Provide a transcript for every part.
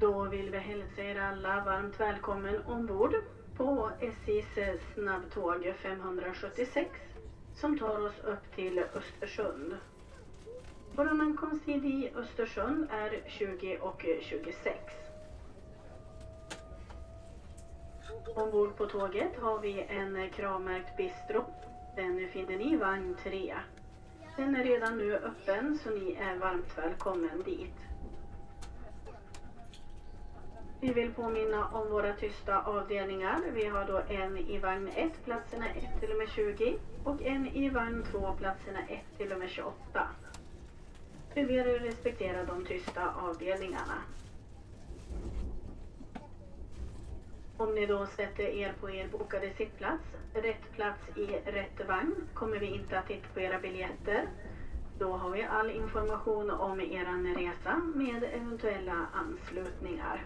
Då vill vi hälsa er alla varmt välkommen ombord på SJs snabbtåg 576 som tar oss upp till Östersund. Vår ankomsttid i Östersund är 20:26. Ombord på tåget har vi en kravmärkt bistro. Den finner ni i vagn 3. Den är redan nu öppen så ni är varmt välkommen dit. Vi vill påminna om våra tysta avdelningar. Vi har då en i vagn 1, platserna 1-20 och en i vagn 2, platserna 1-28. Vi ber er respektera de tysta avdelningarna. Om ni då sätter er på er bokade sittplats, rätt plats i rätt vagn, kommer vi inte att titta på era biljetter. Då har vi all information om er resa med eventuella anslutningar.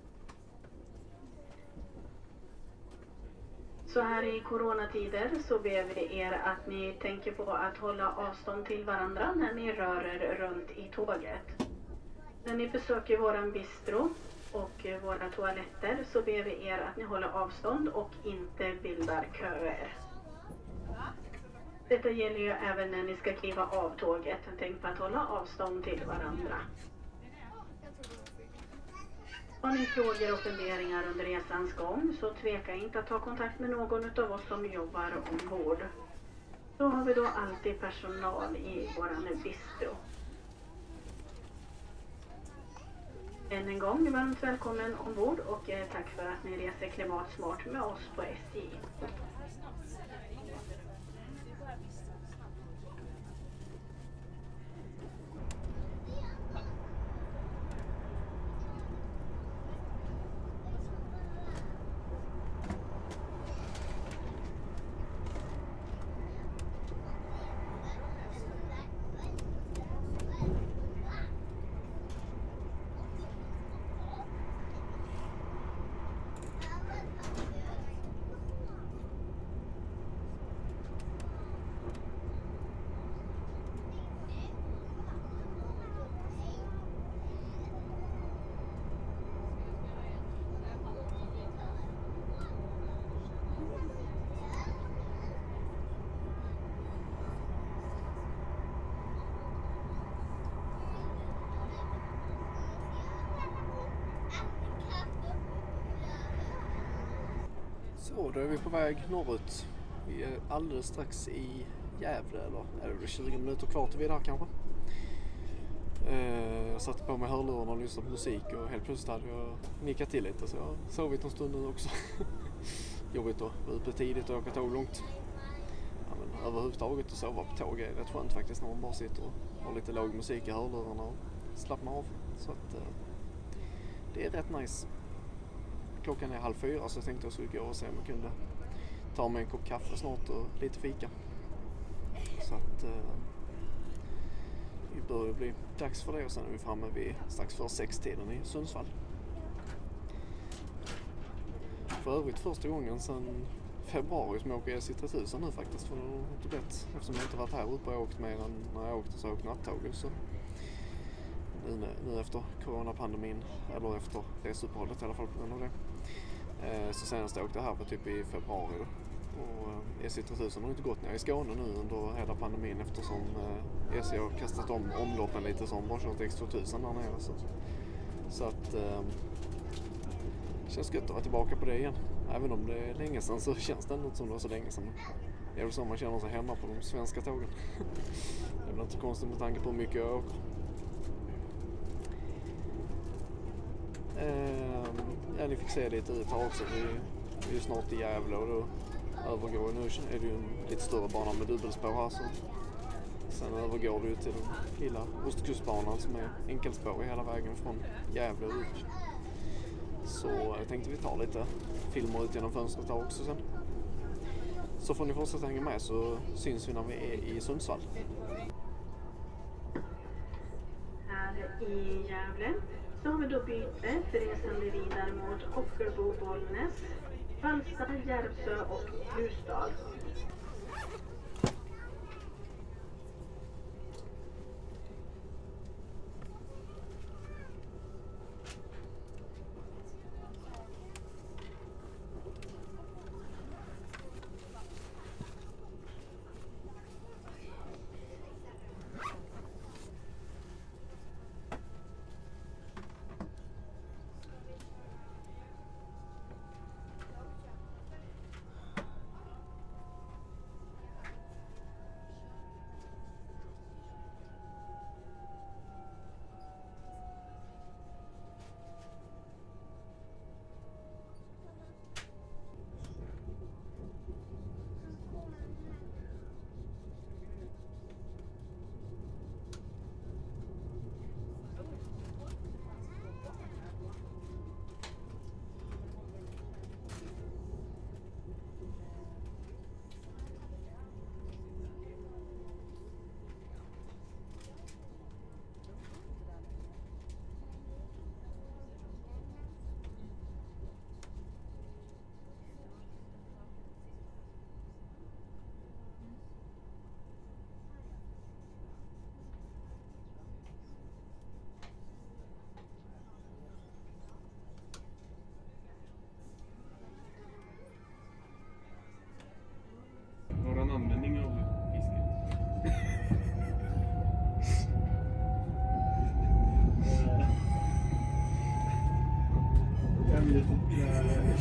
Så här i coronatider så ber vi er att ni tänker på att hålla avstånd till varandra när ni rör er runt i tåget. När ni besöker våran bistro och våra toaletter så ber vi er att ni håller avstånd och inte bildar köer. Detta gäller ju även när ni ska kliva av tåget. Tänk på att hålla avstånd till varandra. Har ni frågor och funderingar under resans gång så tveka inte att ta kontakt med någon av oss som jobbar ombord. Då har vi då alltid personal i våran bistro. Än en gång varmt välkommen ombord och tack för att ni reser klimatsmart med oss på SJ. Så då är vi på väg norrut. Vi är alldeles strax i Gävle, eller är det 20 minuter kvar till vi är där kanske. Jag satte på mig hörlurarna och lyssnade på musik och helt plötsligt hade jag nickat till lite så jag har sovit en stund nu också. Jobbigt att vara ute tidigt och åka tåg långt. Ja, men överhuvudtaget att sova på tåg är rätt skönt faktiskt när man bara sitter och har lite låg musik i hörlurarna och slappnar av. Så att det är rätt nice. Klockan är 3:30 så jag tänkte jag skulle gå och se om jag kunde ta mig en kopp kaffe snart och lite fika. Så att det börjar bli dags för det och sen är vi framme vid strax före 6-tiden i Sundsvall. För övrigt första gången sedan februari som jag åker SJ3000 nu faktiskt. För det är inte rätt eftersom jag inte varit här uppe och åkt mer än när jag åkte så jag åkt nattåget. Så nu efter coronapandemin, eller efter reseuppehållet i alla fall på grund av det. Så senast jag åkte här var typ i februari då. Och SJ3000 har inte gått ner i Skåne nu under hela pandemin eftersom SJ har kastat om omloppen lite som bara kört X2000 där nere. Så att det känns gött att vara tillbaka på det igen. Även om det är länge sedan så känns det inte som det var så länge sedan. Det är väl så man känner sig hemma på de svenska tågen. Det är väl inte konstigt med tanke på hur mycket jag åker. Ja, ni fick se lite ut här också. Vi är snart i Gävle och då övergår nu är det ju en lite större bana med dubbelspår här så sen övergår du till den lilla Ostkustbanan som är enkelspår hela vägen från Gävle och ut. Så jag tänkte vi tar lite filmer ut genom fönstret här också sen. Så får ni fortsätta hänga med så syns vi när vi är i Sundsvall. Här i Gävle så har vi då byte för resande vidare mot Ockelbo, Bollnäs, Vallsta, Järvsö och Ljusdal.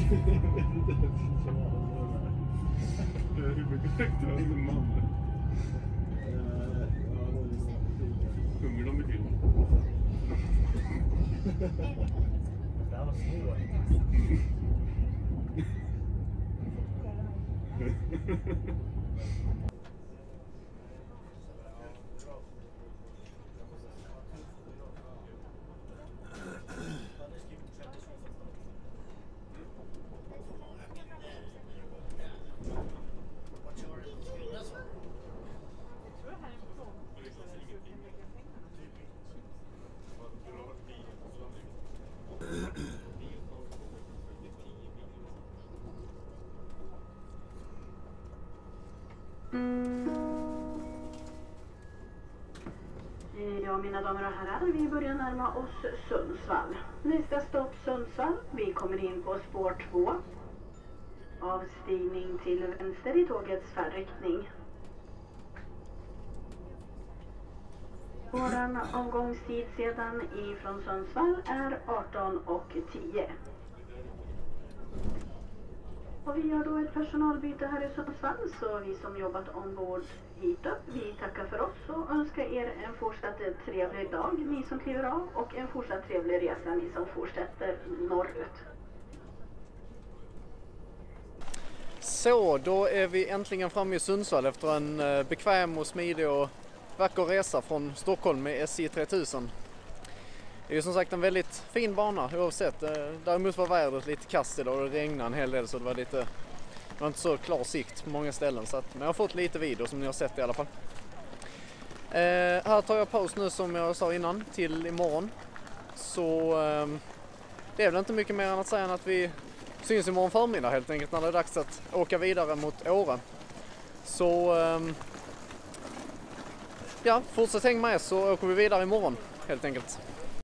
Hur mycket högt är en man? Sjunger de mycket? Det här var svårt. Ja, mina damer och herrar, vi börjar närma oss Sundsvall. Nästa stopp Sundsvall. Vi kommer in på spår 2. Avstigning till vänster i tågets färdriktning. Våran omgångstid sedan ifrån Sundsvall är 18:10. Och vi gör då ett personalbyte här i Sundsvall, så vi som jobbat ombord hit upp, vi tackar för oss och önskar er en fortsatt trevlig dag, ni som kliver av, och en fortsatt trevlig resa, ni som fortsätter norrut. Så, då är vi äntligen framme i Sundsvall efter en bekväm och smidig och vacker resa från Stockholm med SJ 3000. Det är ju som sagt en väldigt fin bana oavsett. Däremot var vädret lite kast idag och det regnade en hel del, så det var inte så klar sikt på många ställen. Men jag har fått lite video som ni har sett i alla fall. Här tar jag paus nu som jag sa innan till imorgon. Så det är väl inte mycket mer än att säga än att vi syns imorgon förmiddag helt enkelt när det är dags att åka vidare mot Åre. Så ja, fortsätt häng med så åker vi vidare imorgon helt enkelt.